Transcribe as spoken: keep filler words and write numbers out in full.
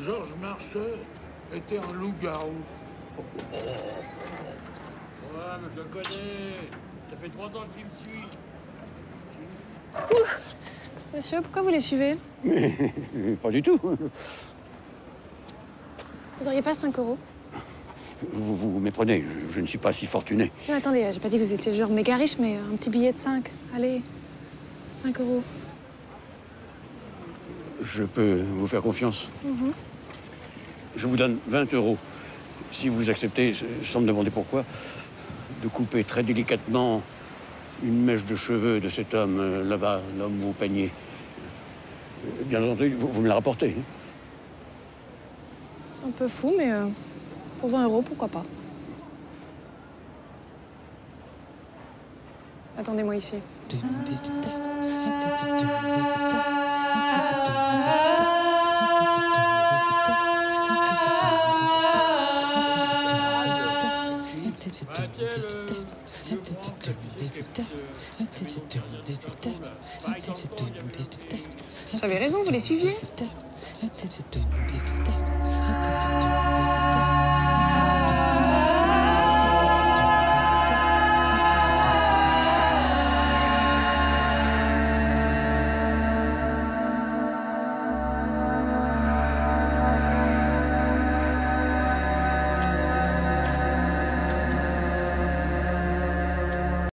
Georges Marchais était un loup-garou. Ouais, mais je le connais. Ça fait trois ans qu'il me suit. Ouh. Monsieur, pourquoi vous les suivez? Mais pas du tout. Vous auriez pas cinq euros? Vous vous méprenez, je, je ne suis pas si fortuné. Non, attendez, j'ai pas dit que vous étiez genre méga riche, mais un petit billet de cinq. Allez, cinq euros. Je peux vous faire confiance. Mm-hmm. Je vous donne vingt euros. Si vous acceptez, sans me demander pourquoi, de couper très délicatement une mèche de cheveux de cet homme euh, là-bas, l'homme au panier. Euh, Bien entendu, vous, vous me la rapportez. Hein. C'est un peu fou, mais euh, pour vingt euros, pourquoi pas? Attendez-moi ici. J'avais raison, vous les suiviez.